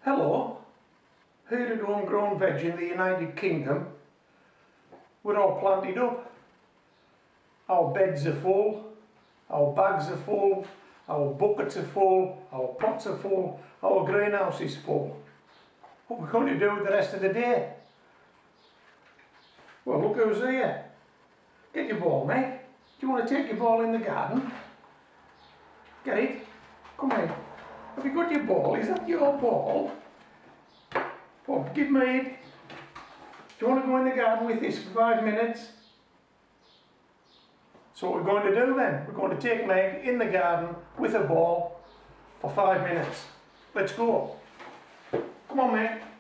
Hello, here at Homegrown Veg in the United Kingdom. We're all planted up. Our beds are full, our bags are full, our buckets are full, our pots are full, our greenhouse is full. What are we going to do with the rest of the day? Well, look who's here. Get your ball, mate. Do you want to take your ball in the garden? Get it? Come on. Have you got your ball? Is that your ball? Oh, give me it. Do you want to go in the garden with this for 5 minutes? So what we're going to do then, we're going to take Meg in the garden with a ball for 5 minutes. Let's go. Come on, Meg.